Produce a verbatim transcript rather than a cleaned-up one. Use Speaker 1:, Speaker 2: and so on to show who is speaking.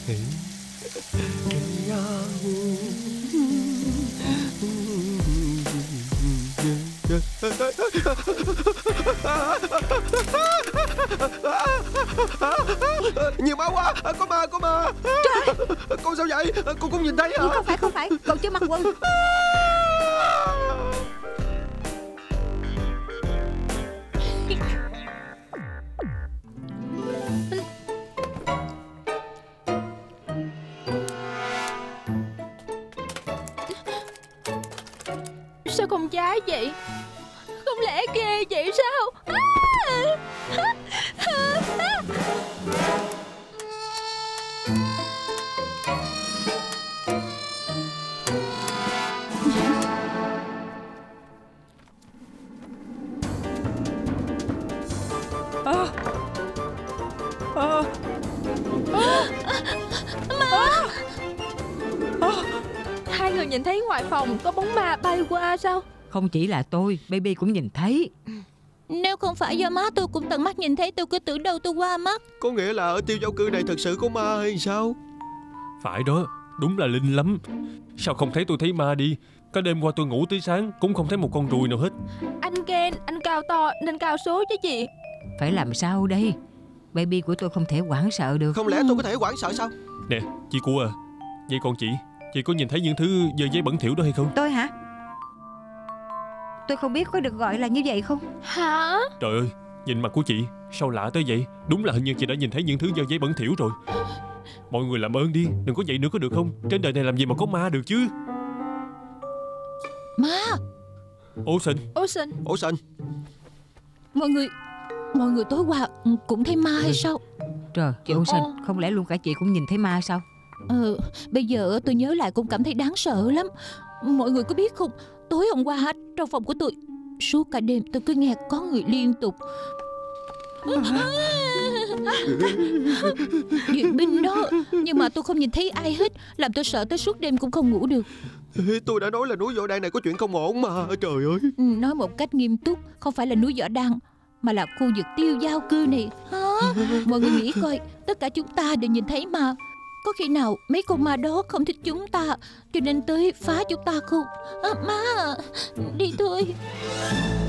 Speaker 1: Nhiều máu quá. Có ma, có ma. Trời. Con sao vậy? Con cũng nhìn thấy hả?
Speaker 2: Không phải, không phải. Cậu chưa mặc quần.
Speaker 3: Sao con trái vậy? Không lẽ ghê vậy sao? À!
Speaker 4: À, à,
Speaker 3: Ma! À, hai người nhìn thấy ngoài phòng có bóng ma bay qua sao?
Speaker 4: không chỉ là tôi, baby cũng nhìn thấy.
Speaker 2: Nếu không phải do má tôi cũng tận mắt nhìn thấy, tôi cứ tưởng đâu tôi qua mắt.
Speaker 1: Có nghĩa là ở tiêu giao cư này thật sự có ma hay sao?
Speaker 5: Phải đó, đúng là linh lắm. Sao không thấy tôi thấy ma đi? Cả đêm qua tôi ngủ tới sáng cũng không thấy một con ruồi nào hết.
Speaker 3: Anh ghen, anh cao to nên cao số chứ gì.
Speaker 4: Phải làm sao đây? Baby của tôi không thể hoảng sợ được.
Speaker 1: Không lẽ tôi có thể hoảng sợ sao?
Speaker 5: Nè, chị của à, vậy còn chị, chị có nhìn thấy những thứ dơ giấy bẩn thỉu đó hay không?
Speaker 4: Tôi hả? Tôi không biết có được gọi là như vậy không?
Speaker 3: Hả?
Speaker 5: Trời ơi, nhìn mặt của chị sao lạ tới vậy? Đúng là hình như chị đã nhìn thấy những thứ dơ giấy bẩn thỉu rồi. Mọi người làm ơn đi, đừng có vậy nữa có được không? Trên đời này làm gì mà có ma được chứ?
Speaker 2: Ma!
Speaker 5: Ocean,
Speaker 3: Ocean,
Speaker 1: Ocean,
Speaker 2: Mọi người Mọi người tối qua cũng thấy ma hay sao?
Speaker 4: Trời, chị Ocean,
Speaker 3: Ồ.
Speaker 4: không lẽ luôn cả chị cũng nhìn thấy ma sao?
Speaker 2: Ờ, bây giờ tôi nhớ lại cũng cảm thấy đáng sợ lắm. Mọi người có biết không, tối hôm qua hả, trong phòng của tôi suốt cả đêm tôi cứ nghe có người liên tục duyệt binh đó, nhưng mà tôi không nhìn thấy ai hết, làm tôi sợ tới suốt đêm cũng không ngủ được.
Speaker 1: tôi đã nói là núi Võ Đan này có chuyện không ổn mà. Trời ơi.
Speaker 2: Ừ, nói một cách nghiêm túc, không phải là núi Võ Đan mà là khu vực tiêu giao cư này. Hả? Mọi người nghĩ coi, tất cả chúng ta đều nhìn thấy mà. Có khi nào mấy con ma đó không thích chúng ta cho nên tới phá chúng ta không? À, má, đi thôi.